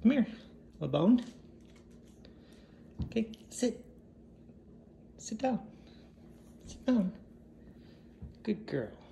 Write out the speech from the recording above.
Come here, a bone. Okay, sit. Sit down. Sit down. Good girl.